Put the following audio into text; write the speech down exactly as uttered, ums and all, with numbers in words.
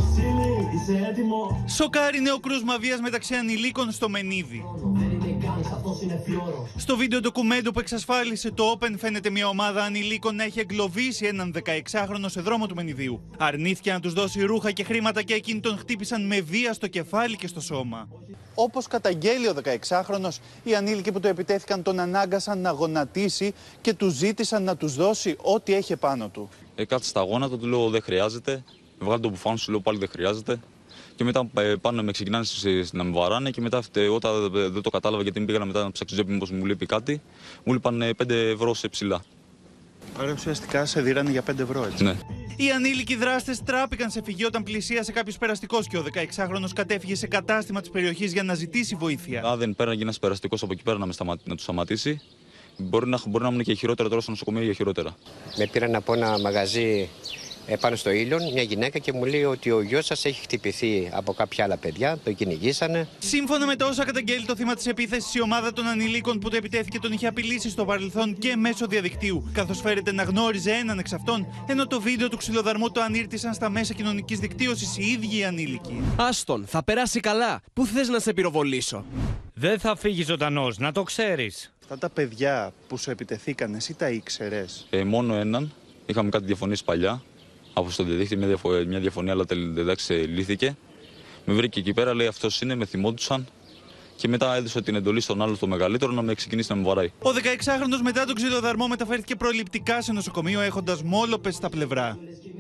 Σοκάρει νέο κρούσμα βίας μεταξύ ανηλίκων στο Μενίδη. Στο βίντεο ντοκουμέντο που εξασφάλισε το Open φαίνεται μια ομάδα ανηλίκων να έχει εγκλωβίσει έναν δεκαεξάχρονο σε δρόμο του Μενιδίου. Αρνήθηκε να τους δώσει ρούχα και χρήματα και εκείνοι τον χτύπησαν με βία στο κεφάλι και στο σώμα. Όπως καταγγέλει ο δεκαεξάχρονος, οι ανήλικοι που το επιτέθηκαν τον ανάγκασαν να γονατίσει και του ζήτησαν να τους δώσει ό,τι έχει πάνω του. Ε, κάτσε στα γόνατα, του λέω δεν χρειάζεται. Βγάλε το μπουφάν σου, λέω πάλι δεν χρειάζεται. Και μετά πάνε με ξεκινάνε να με βαράνε και μετά όταν δεν το κατάλαβα γιατί πήγα μετά να ψάξω τσέπη μήπως μου λείπει κάτι, μου λείπαν πέντε ευρώ σε ψηλά. Άρα ουσιαστικά σε δίρανε για πέντε ευρώ, έτσι. Ναι. Οι ανήλικοι δράστες τράπηκαν σε φυγή όταν πλησίασε κάποιος περαστικός και ο δεκαεξάχρονος κατέφυγε σε κατάστημα της περιοχής για να ζητήσει βοήθεια. Αν δεν πέραγε ένας περαστικός από εκεί πέρα να, με σταμα... να του σταματήσει, μπορεί να, μπορεί να ήμουν και χειρότερα τώρα στο νοσοκομείο για χειρότερα. Με πήραν από ένα μαγαζί επάνω στο Ήλιον μια γυναίκα και μου λέει ότι ο γιος σας έχει χτυπηθεί από κάποια άλλα παιδιά, το κυνηγήσανε. Σύμφωνα με τα όσα καταγγέλει το θύμα της επίθεσης, η ομάδα των ανηλίκων που το επιτέθηκε τον είχε απειλήσει στο παρελθόν και μέσω διαδικτύου, καθώς φέρεται να γνώριζε έναν εξ αυτών, ενώ το βίντεο του ξυλοδαρμού το ανήρτησαν στα μέσα κοινωνικής δικτύωσης οι ίδιοι οι ανήλικοι. Άστον, θα περάσει καλά. Πού θες να σε πυροβολήσω? Δεν θα φύγει ζωντανός, να το ξέρεις. Αυτά τα παιδιά που σου επιτεθήκαν, εσύ τα ήξερες? Ε, μόνο έναν. Είχαμε κάτι διαφωνίες παλιά. Από στο διαδίκτυο μια, διαφο... μια διαφωνία, αλλά εντάξει λύθηκε. Με βρήκε εκεί πέρα, λέει αυτός είναι, με θυμόντουσαν. Και μετά έδωσε την εντολή στον άλλο το μεγαλύτερο να με ξεκινήσει να με βαράει. Ο δεκαεξάχρονος μετά τον ξυλοδαρμό μεταφέρθηκε προληπτικά σε νοσοκομείο έχοντας μόλοπες στα πλευρά.